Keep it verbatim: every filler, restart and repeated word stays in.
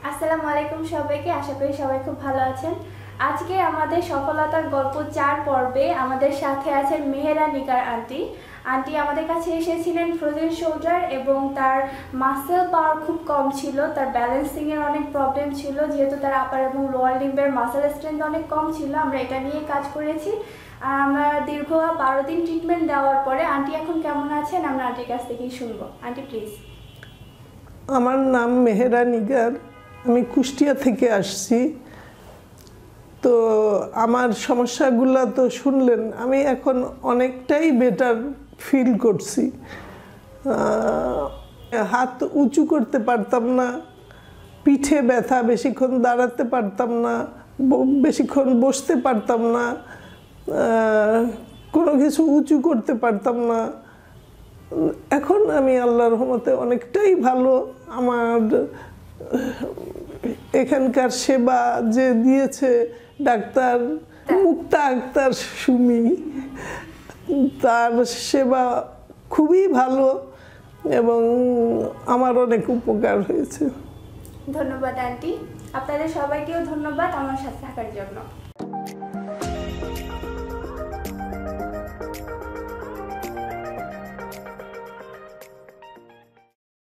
আসসালামু আলাইকুম সবাইকে, আশা করি সবাই খুব ভালো আছেন। আজকে আমাদের সফলতার গল্প চার পর্বে আমাদের সাথে আছেন মেহেরা নিগার আন্টি। আন্টি আমাদের কাছে এসেছিলেন ফ্রোজেন শোল্ডার এবং তার মাসেল পাওয়ার খুব কম ছিল, তার ব্যালেন্সিংয়ের অনেক প্রবলেম ছিল, যেহেতু তার আপার এবং লোয়ার লিম্বের মাসেল স্ট্রেংথ অনেক কম ছিল। আমরা এটা নিয়ে কাজ করেছি আর আমরা দীর্ঘ বারো দিন ট্রিটমেন্ট দেওয়ার পরে আন্টি এখন কেমন আছেন আমরা আন্টির কাছ থেকেই শুনবো। Aunty please. আমার নাম মেহেরা নিগার, আমি কুষ্টিয়া থেকে আসছি। তো আমার সমস্যাগুলো তো শুনলেন, আমি এখন অনেকটাই বেটার ফিল করছি। হাত উঁচু করতে পারতাম না, পিঠে ব্যথা, বেশিক্ষণ দাঁড়াতে পারতাম না, বেশিক্ষণ বসতে পারতাম না, কোনো কিছু উঁচু করতে পারতাম না। এখন আমি আল্লাহর রহমতে অনেকটাই ভালো। আমার এখানকার সেবা যে দিয়েছে ডাক্তার মুক্তা আক্তার সুমি, তার সেবা খুবই ভালো এবং আমার অনেক উপকার হয়েছে। ধন্যবাদ আন্টি, আপনাদের সবাইকেও ধন্যবাদ আমার সাথে থাকার জন্য।